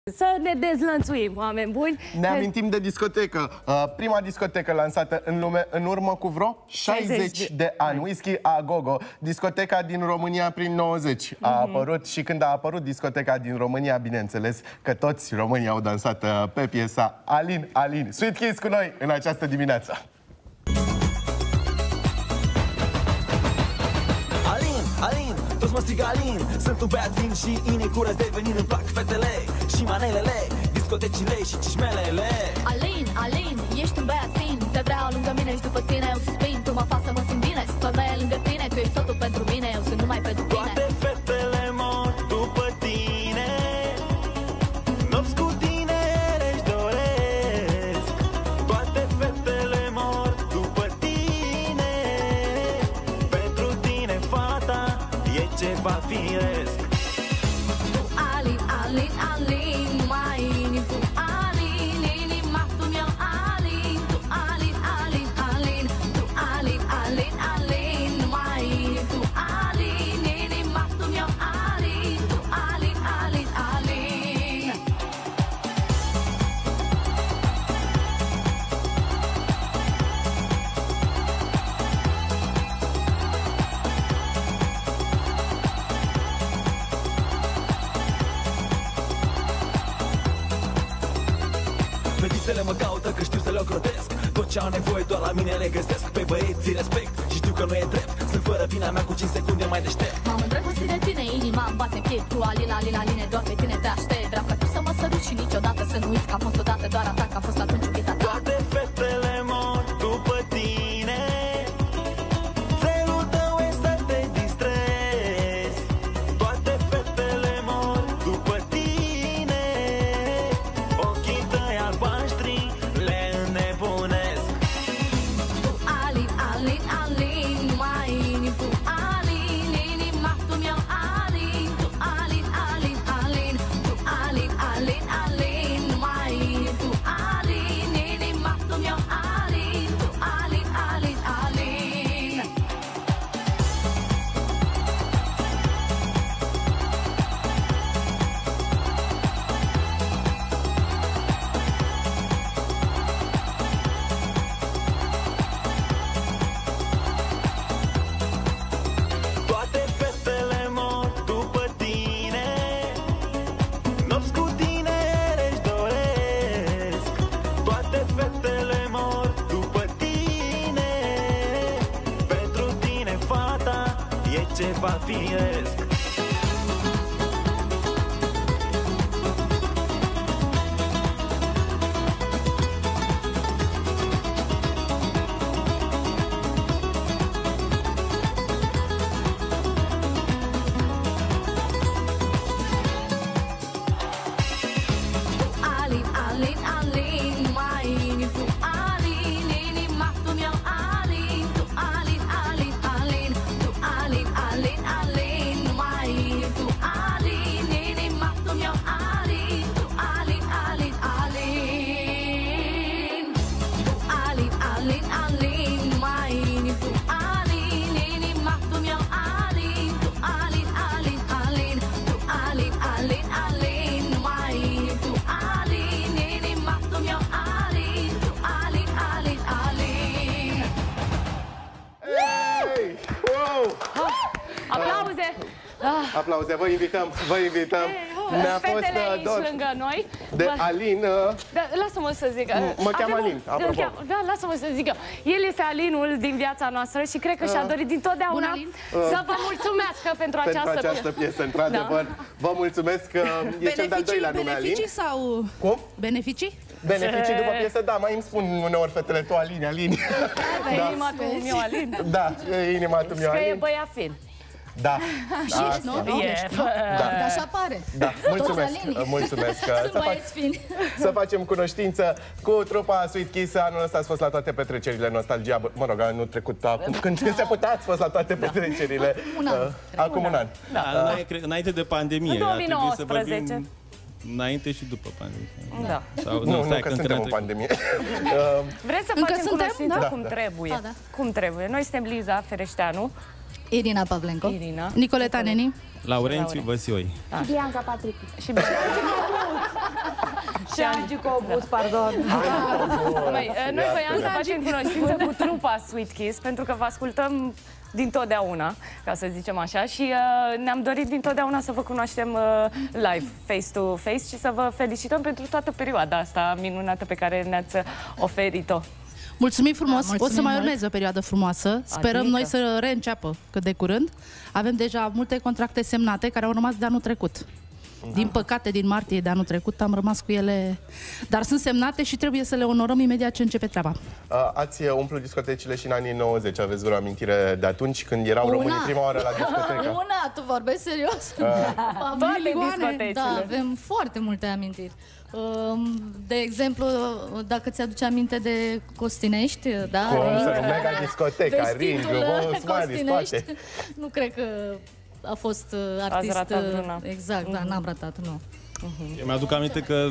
Să ne dezlănțuim, oameni buni. Ne amintim de discotecă. Prima discotecă lansată în lume în urmă cu vreo 60 de ani. Whisky a Go-Go. Discoteca din România prin 90 a apărut și când a apărut discoteca din România, bineînțeles că toți românii au dansat pe piesa Alin, Alin. Sweet Kiss cu noi în această dimineață. Alin, Alin, toți mă strigă Alin. Sunt un băiat vin și inicură de venin. Îmi plac fetele și manelele, discotecile și cișmelele. Alin, Alin, ești un băiat fin. Te vreau lângă mine și după tine eu suspin. Tu mă faci să mă simt bine, sunt femeie lângă tine. Tu ești totul pentru mine, eu sunt numai pentru tine. Toate fetele mor după tine. Nopți cu tine își doresc. Toate fetele mor după tine. Pentru tine, fata, e ceva firesc. Tu Alin, Alin, Alin, mai inim. Tu Alin, inima tu mi-o Alin. Tu Alin, Alin, Alin. Tu Alin, Alin, Alin, mai inim. Tu Alin, inima tu mi-o Alin. Tu Alin, Alin, Alin. Fetițele mă caută că știu să le ocrotesc. Tot ce au nevoie doar la mine le găsesc. Pe băieții respect și știu că nu e drept. Sunt fără vina mea cu 5 secunde mai deștept. M-am îndrăgostit de tine, inima îmi bate în piept. Tu Alin, Alin, Aline, doar pe tine te aștept. Vreau ca tu să mă săruți și niciodată să nu uiți că am fost odată doar a ta, că a fost atunci iubita ta. Toate fetele mor după tine. Felul tău e să te distrezi. Toate fetele mor după tine. Ochii tăi albaștri le înnebunesc. Tu Alin, Alin, Alin, mai inim. Tu Alin, inima tu mi-o Alin. Tu Alin, Alin, Alin. Tu Alin, Alin, Alin, mai inim. Tu Alin, inima tu mi-o Alin. Tu Alin, Alin, Alin. Toate fetele mor după tine. Nopți cu tine își doresc. Toate fetele mor după tine. Pentru tine, fata, e ceva firesc. Alin, Alin, Alin, mai inim. Tu Alin, inima tu mi-o Alin. Tu Alin, Alin, Alin. Tu Alin, Alin, Alin, mai inim. Tu Alin, inima tu mi-o Alin. Tu Alin, Alin, Alin. Tu Alin, Alin, Alin, mai inim. Tu Alin, inima tu mi-o Alin. Tu Alin, Alin, Alin. Tu Alin, Alin, Alin, mai inim. Tu Alin, inima tu mi-o Alin. Tu Alin, Alin, Alin. Hey! Wow! Aplauze! Aplauze, vă invităm, vă invităm. Ne-a fost Fetele aici dor lângă noi. de Alin. Da, lasă-mă să zic. Mă cheamă Avem- Alin, apropo. Da, lasă-mă să zic. El este Alinul din viața noastră și cred că și-a dorit dintotdeauna Bun, Alin. să vă mulțumească pentru pentru această piesă, într-adevăr. Vă mulțumesc că e cel de-al doilea nume Alin. Beneficii sau... Cum? Beneficii? Beneficii după piesă, da, mai îmi spun uneori fetele, tu Alin, Alin. Inima tu mi-o Alin. Da, e inima tu mi-o Că e Alin. băiat fin. Da. Și ești, nu? Ești, nu? Da. Așa pare. Da, mulțumesc, Alinii. mulțumesc. Sunt băieți fini. Să facem cunoștință cu trupa Sweet Kiss. Anul ăsta ați fost la toate petrecerile Nostalgia. Mă rog, anul trecut, acum, când se putea, ați fost la toate petrecerile. Un an. Acum un an. Da, înainte de pandemie. În ar trebui să 2019. vorbim Înainte și după pandemie. Da. Sau, Nu, stai, că suntem în pandemie. Vreți să Încă facem suntem? cunoștință Da. cum trebuie? Da, da. Cum trebuie? Noi suntem Liza Fereșteanu, Irina Pavlenco, Irina. Nicoleta Neni. Laurențiu Văsioi. Bianca Patrick. Și Bianca. Și Anticobus, pardon. Noi voiam să facem cunoștință cu trupa Sweet Kiss, pentru că vă ascultăm dintotdeauna, ca să zicem așa, și ne-am dorit dintotdeauna să vă cunoaștem live, face-to-face, și să vă felicităm pentru toată perioada asta minunată pe care ne-ați oferit-o. Mulțumim frumos! Mulțumim o să mai mult. urmeze o perioadă frumoasă. Sperăm noi să reînceapă cât de curând. Avem deja multe contracte semnate care au rămas de anul trecut. Din păcate, din martie de anul trecut am rămas cu ele, dar sunt semnate și trebuie să le onorăm imediat ce începe treaba. Ați umplut discotecile și în anii 90. Aveți vreo amintire de atunci când erau românii prima oară la discotecă? Una, tu vorbești serios? Toate discotecile. Da, avem foarte multe amintiri. De exemplu, dacă ți-aduce aminte de Costinești, da? Cum să nu mega discoteca, Ring, Costinești, nu cred că a fost artist. ratat vreuna. Exact, da, n-am ratat, nu. Eu mi-aduc aminte că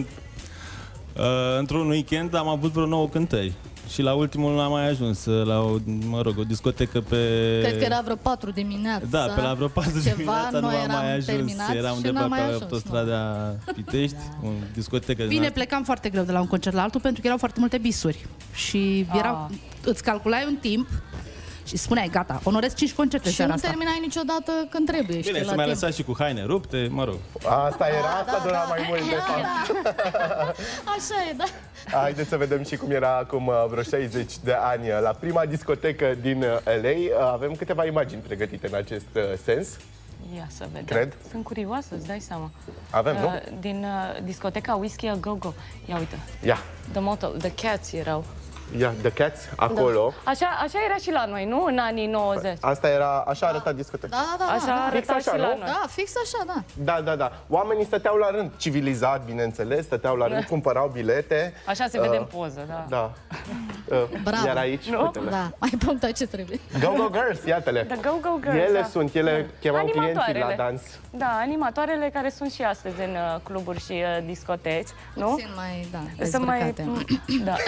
într-un weekend am avut vreo 9 cântări. Și la ultimul n-am mai ajuns la o, o discotecă pe... Cred că era vreo 4 dimineața. Da, pe la vreo 4 dimineața nu am mai ajuns. Eram undeva pe autostrada Pitești, o discotecă. Bine, plecam foarte greu de la un concert la altul pentru că erau foarte multe bisuri. Și îți calculai un timp și spuneai, gata, onorez 5 concerte și seara nu asta. terminai niciodată când trebuie. Bine, să mai lăsat și cu haine rupte, mă rog. Asta era, asta dura mai mult de fapt. Așa e, da. Haideți să vedem și cum era acum vreo 60 de ani la prima discotecă din LA. Avem câteva imagini pregătite în acest sens. Ia să vedem. Cred. Sunt curioasă, îți dai seama. Avem, nu? Din discoteca Whiskey A Go Go. Ia uite. Ia. The Motel, The Cats erau. Ia, The Cats, acolo. Da. Așa era și la noi, nu? În anii 90. Asta era, așa arăta discoteca. Da. Așa arăta Fix așa, și la nu? noi. Da, fix așa, da. Da. Oamenii stăteau la rând, civilizat, bineînțeles, stăteau la rând, cumpărau bilete. Așa se vede în poză, da. Da. Bravo. Iar aici, uite-le. Da, mai punctat ce trebuie. Go Go Girls, iată-le. The Go Go Girls, Ele da. sunt, ele chemau clienții la Animatoarele. dans. Da, animatoarele care sunt și astăzi în cluburi și discoteci, nu? Puțin mai, da, Sunt mai... dezbrăcate. Da.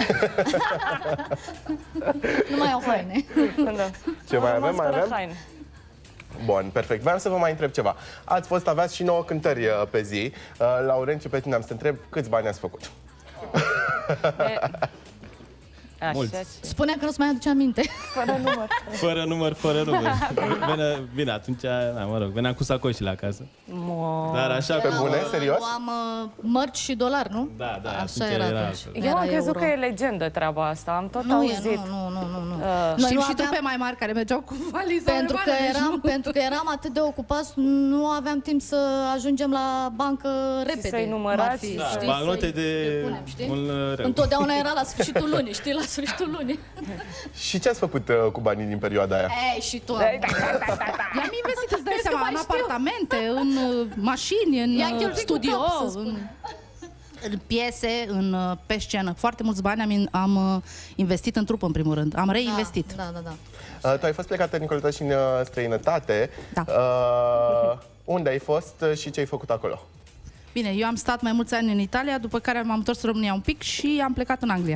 Nu mai au haine. Da. Ce mai avem? Mai avem? Bun, perfect. Vreau să vă mai întreb ceva. Aveați și 9 cântări pe zi. Laurențiu, pe tine am să te întreb câți bani ați făcut? Spunea că nu-ți mai aduce aminte. Fără număr. Bine, atunci, mă rog, veneam cu sacoșile acasă. Dar așa, Pe bune, serios? Am mărci și dolari, nu? Da, Așa era atunci. Eu am crezut euro. că e legendă treaba asta, am tot Nu auzit. e, nu. Știm și aveam- trupe mai mari care mergeau cu valiza. Pentru că eram atât de ocupați, nu aveam timp să ajungem la bancă repede. să-i numărați, cum ar fi, da. știi, Bancnote să-i de depunem, știi? un leu. Întotdeauna era la sfârșitul lunii, știi? La sfârșitul lunii. Și ce ați făcut cu banii din perioada aia? Ei, și tu. I-am investit, îți dai seama, în apartamente, în mașini, I-a în cheltuit studio, cu cap, să spun. în piese, pe scenă. Foarte mulți bani am investit în trupă, în primul rând. Am reinvestit. Da. Tu ai fost plecată, Nicoleta, și în străinătate. Da. Unde ai fost și ce ai făcut acolo? Bine, eu am stat mai mulți ani în Italia, după care m-am întors în România un pic și am plecat în Anglia.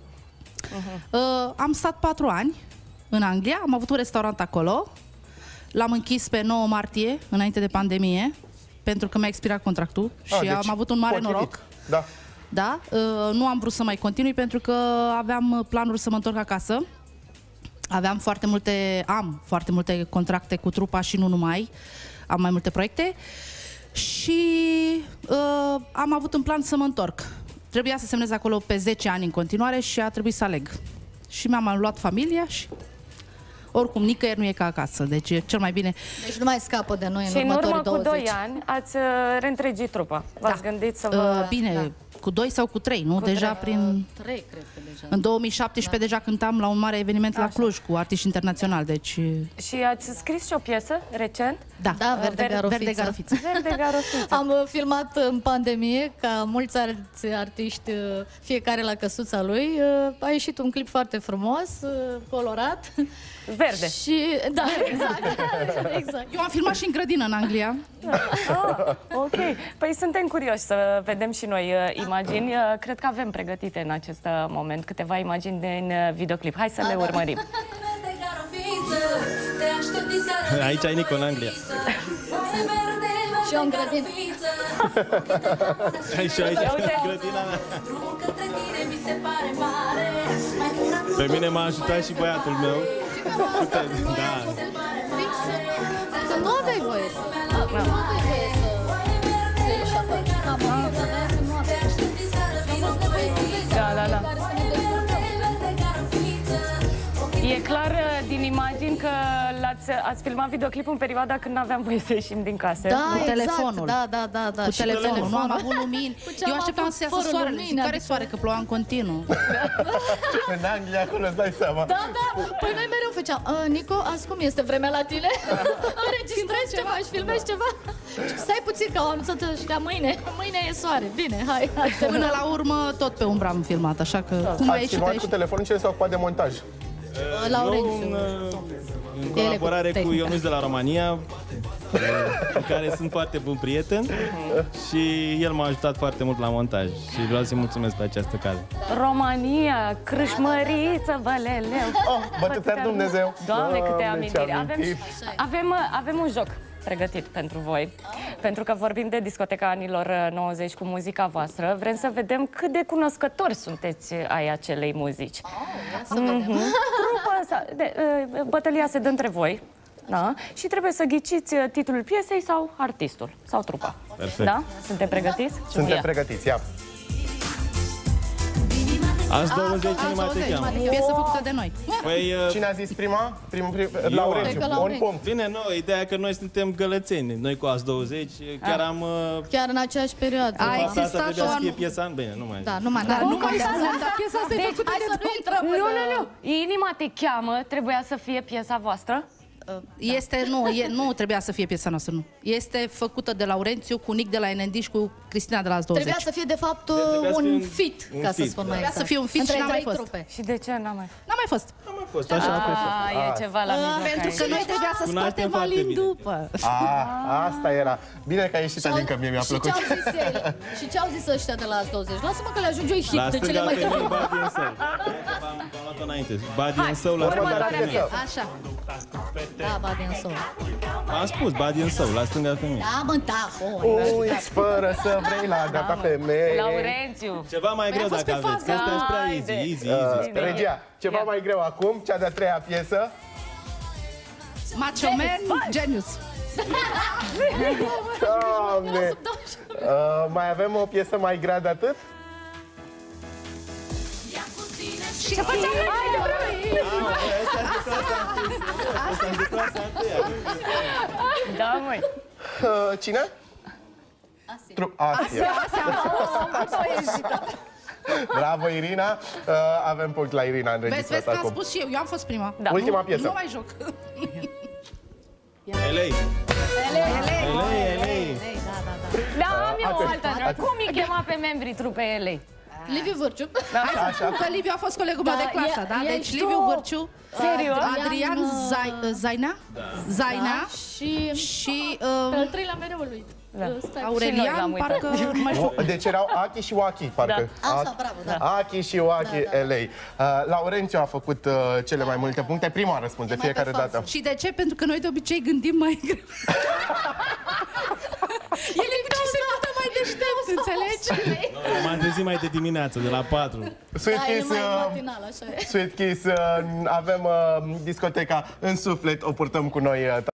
Am stat 4 ani în Anglia, am avut un restaurant acolo, l-am închis pe 9 martie, înainte de pandemie, pentru că mi-a expirat contractul și deci am avut un mare potrivit. noroc. Da. Da, nu am vrut să mai continui pentru că aveam planuri să mă întorc acasă. Am foarte multe contracte cu trupa și nu numai. Am mai multe proiecte și am avut în plan să mă întorc. Trebuia să semnez acolo pe 10 ani în continuare și a trebuit să aleg. Și mi-am luat familia și oricum nicăieri nu e ca acasă, deci e cel mai bine. Deci nu mai scapă de noi în Și în următorii urmă 20. cu 2 ani ați reîntregit trupa. V-ați gândit să vă... Bine, cu 2 sau cu 3, nu? Cu Deja 3. prin... 3, cred că deja. În 2017 deja cântam la un mare eveniment la Cluj cu artiști internaționali, deci... Și ați scris și o piesă recent? Da, Da, Verde Garofiță. Verde Garofiță. Verde Garofiță. Am filmat în pandemie, ca mulți alți artiști, fiecare la căsuța lui. A ieșit un clip foarte frumos, colorat. Verde. Și, da, exact. Eu am filmat și în grădină în Anglia. Ok. Păi suntem curioși să vedem și noi imagini. Cred că avem pregătite în acest moment câteva imagini din videoclip. Hai să le urmărim. Aici ai Nico în Anglia. Și eu în grădină. Și aici, grădina mea. Pe mine m-a ajutat și băiatul meu. Da. Că nu aveai voie să... Nu aveai voie să ieși afară. Da. E clar din imagini că ați filmat videoclipul în perioada când n-aveam voie să ieșim din casă. Da, Cu exact. telefonul. Da. Cu telefonul, nu am avut lumini. Eu așteptam să iasă soarele. Zic, care soare? Că ploua în continuu. În Anglia, acolo îți dai seama. Da. Păi noi mereu făceam, Nico, azi cum este vremea la tine? Înregistrezi ceva și filmezi ceva? Stai puțin că au anunțat ăștia mâine e soare. Bine, hai. Până la urmă, tot pe umbra am filmat, așa că... Cum Ați filmat cu telefonul, cine s-a ocupat de montaj? Laurențiu. În colaborare cu Ionuț de la România, cu care sunt foarte bun prieten și el m-a ajutat foarte mult la montaj și vreau să-i mulțumesc pe această cale. România, crâșmăriță, băleleu. Bătăți-ar Dumnezeu. Doamne, câte amintiri. amintiri. Avem un joc pregătit pentru voi, pentru că vorbim de discoteca anilor 90 cu muzica voastră. Vrem să vedem cât de cunoscători sunteți ai acelei muzici. Bătălia se dă între voi, da? Și trebuie să ghiciți titlul piesei sau artistul, sau trupa. Perfect. Da? Suntem pregătiți? Suntem pregătiți, ia. Azi 20 inima te cheamă. Piesă făcută de noi. Păi, Cine a zis prima? Laurențiu. Un punct. bine, nu, ideea e că noi suntem gălățeni. Noi cu Azi 20 chiar am... Chiar în aceeași perioadă. A Asta existat trebuia să o... fie piesa, bine, nu mai... Da, nu mai contează, dar piesa asta e făcută Hai de să nu intrăm Nu. Inima te cheamă, trebuia să fie piesa voastră? Este, nu trebuia să fie piesa noastră, nu. Este făcută de Laurențiu cu Nic de la NND și cu Cristina de la Azi 20. Trebuia să fie, de fapt, Trebuia să fie un un fit, ca să fit, spun da. mai Trebuia exact. să fie un fit și n-a mai fost. Trupe. Și de ce n-am mai fost? N-a mai fost. Nu mai fost, așa a fost. E ceva la mijloc Pentru că aici. noi trebuia să Cunoaștem scoatem foarte Alin bine. după. Asta era. Bine că a ieșit Alinca, mie mi-a plăcut. Și ce au zis ăștia de la Azi 20? Lasă-mă că le ajunge un hit La de cele stânga mai femei, tare. Body and Soul. V-am luat-o înainte. Body and Soul la stânga următoarea femei. piesă. Așa. Da, Body and Soul. Am spus, Body and Soul la stânga femei. Da, mă, da, Uiți fără să vrei la dreapta femeie. Laurențiu. Ceva mai greu dacă aveți, că ăsta e prea Haide. easy. Regia, ceva mai greu acum, cea de-a treia piesă. Macho Man, Genius. Doamne! Mai avem o piesă mai grea de atât? Și ce facem noi? Da, măi. Cine? Asia. Bravo, Irina. Avem punct la Irina Vezi înregistrat că am acum. spus și eu am fost prima. Da. Ultima piesă. Nu mai joc. Elei. Da, am eu o Atent, altă întrebare. Cum îi chema pe membrii trupei elei? Liviu Vârciu. Hai să spun că Liviu a fost colegul meu Da, de clasă, da? e- Deci ești Liviu tu. Vârciu, Serios? Adrian Zaina, Zaina Și și pe al treilea mereu lui. Stai. Și noi Aurelian, l-am uitat. parcă nu mai știu. Deci erau Aki și Waki, parcă. Așa, bravo, da. Aki și Waki, LA. Laurențiu a făcut cele mai multe puncte. Prima a răspuns de mai fiecare pe față. dată. Și de ce? Pentru că noi de obicei gândim mai greu. El e și se poate mai deștept, înțelegi? M-am trezit mai de dimineață, de la 4. Sweet Da, e Kiss, mai matinal, așa e. Sweet Kiss, avem discoteca în suflet, o purtăm cu noi